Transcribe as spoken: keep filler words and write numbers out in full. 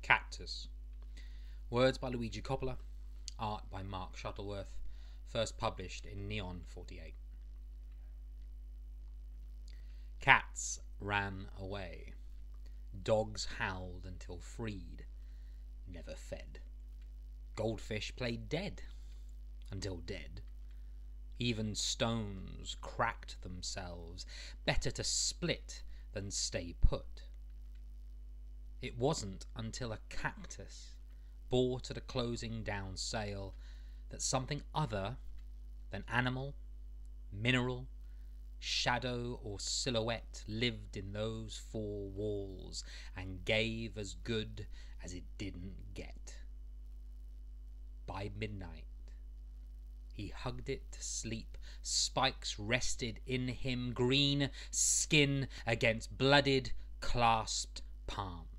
Cactus. Words by Luigi Coppola. Art by Mark Shuttleworth. First published in Neon forty-eight. Cats ran away. Dogs howled until freed. Never fed. Goldfish played dead until dead. Even stones cracked themselves. Better to split than stay put. It wasn't until a cactus bought at a closing down sale that something other than animal, mineral, shadow or silhouette lived in those four walls and gave as good as it didn't get. By midnight, he hugged it to sleep. Spikes rested in him, green skin against blooded, clasped palms.